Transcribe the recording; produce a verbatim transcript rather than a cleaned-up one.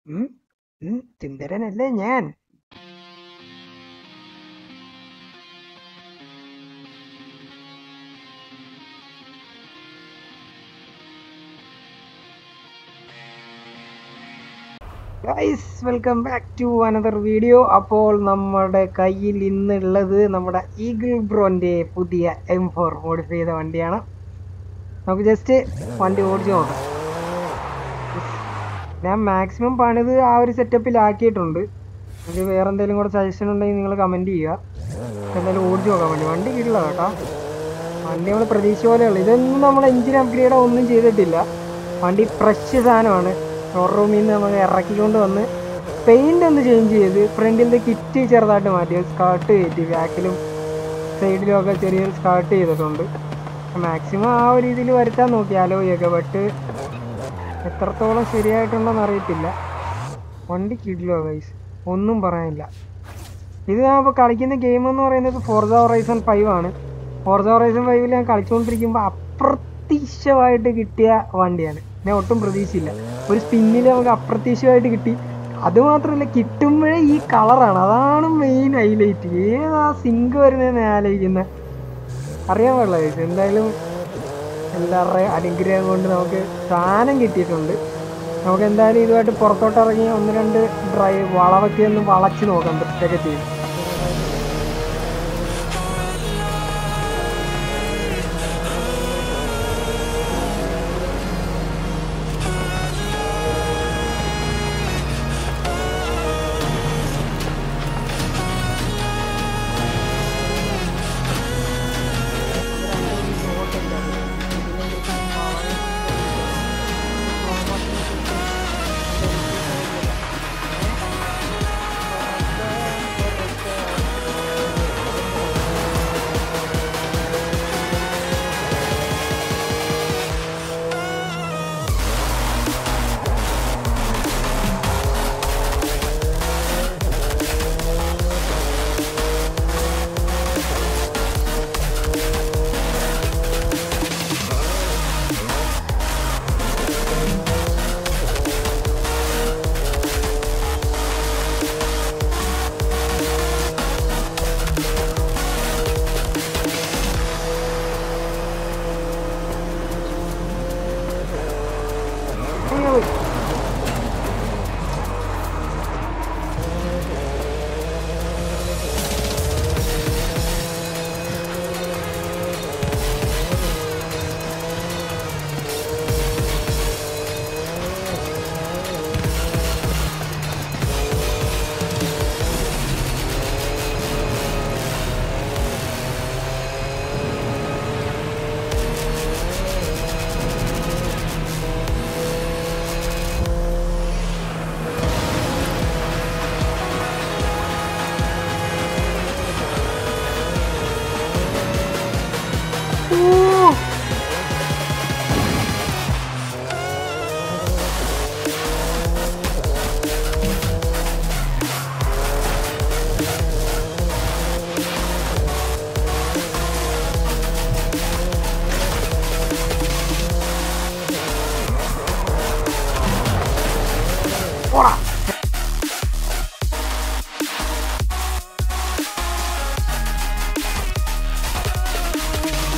ഉം, ഉം, സുന്ദരനല്ലേ ഞാൻ. Guys, welcome back to another video. അപ്പോൾ നമ്മുടെ കയ്യിൽ ഇന്നുള്ളത് നമ്മുടെ ഈഗിൾ ബ്രോന്റെ പുതിയ എം ഫോർ മോഡിഫൈ ചെയ്ത വണ്ടിയാണ്. നമുക്ക് ജസ്റ്റ് വണ്ടി ഓടിച്ചു നോക്കാം. ഞാൻ മാക്സിമം പണിത് ആ ഒരു സെറ്റപ്പിലാക്കിയിട്ടുണ്ട്. ഇത് വേറെ എന്തെങ്കിലും കൂടെ സജഷൻ ഉണ്ടെങ്കിൽ നിങ്ങൾ കമൻറ്റ് ചെയ്യുക. എന്തായാലും ഓടിച്ചു നോക്കാൻ വേണ്ടി വണ്ടി കിട്ടില്ല കേട്ടോ. വണ്ടി നമ്മൾ പ്രതീക്ഷ പോലെയുള്ളു. ഇതൊന്നും നമ്മൾ എഞ്ചിൻ അപ്ഗ്രേഡോ ഒന്നും ചെയ്തിട്ടില്ല. വണ്ടി ഫ്രഷ് സാധനമാണ്. ഷോറൂമിൽ നിന്ന് നമ്മൾ ഇറക്കിക്കൊണ്ട് വന്ന് പെയിൻ്റ് ഒന്ന് ചേഞ്ച് ചെയ്ത് ഫ്രണ്ടിലത്തെ കിറ്റ് ചെറുതായിട്ട് മാറ്റി, സ്കേർട്ട് കയറ്റി, ബാക്കിലും സൈഡിലും ഒക്കെ ചെറിയൊരു സ്കേർട്ട് ചെയ്തിട്ടുണ്ട്. മാക്സിമം ആ ഒരു രീതിയിൽ വരുത്താൻ നോക്കി അലോയൊക്കെ. ബട്ട് എത്രത്തോളം ശരിയായിട്ടുണ്ടെന്ന് അറിയത്തില്ല. വണ്ടി കിടിലോ ഗൈസ്, ഒന്നും പറയാനില്ല. ഇത് ഞാൻ ഇപ്പോൾ കളിക്കുന്ന ഗെയിം എന്ന് പറയുന്നത് ഫോർസ ഹൊറൈസൺ ഫൈവ് ആണ്. ഫോർസ ഹൊറൈസൺ ഫൈവിൽ ഞാൻ കളിച്ചുകൊണ്ടിരിക്കുമ്പോൾ അപ്രത്യക്ഷമായിട്ട് കിട്ടിയ വണ്ടിയാണ്. ഞാൻ ഒട്ടും പ്രതീക്ഷയില്ല. ഒരു സ്പിന്നിൽ നമുക്ക് അപ്രത്യക്ഷമായിട്ട് കിട്ടി. അതുമാത്രമല്ല, കിട്ടുമ്പോഴേ ഈ കളറാണ്. അതാണ് മെയിൻ ഹൈലൈറ്റ്. ഏതാ സിങ്ക് വരുന്നതെന്ന് ഞാൻ ആലോചിക്കുന്നത്. അറിയാൻ പാടില്ല ഗൈസ്. എന്തായാലും എല്ലാവരുടെയും അനുഗ്രഹം കൊണ്ട് നമുക്ക് സാധനം കിട്ടിയിട്ടുണ്ട്. നമുക്ക് എന്തായാലും ഇതുമായിട്ട് പുറത്തോട്ട് ഇറങ്ങി ഒന്ന് രണ്ട് ഡ്രൈവ് വളവൊക്കെ ഒന്ന് വളച്ച് നോക്കാം, ഡ്രിഫ്റ്റൊക്കെ ചെയ്ത്.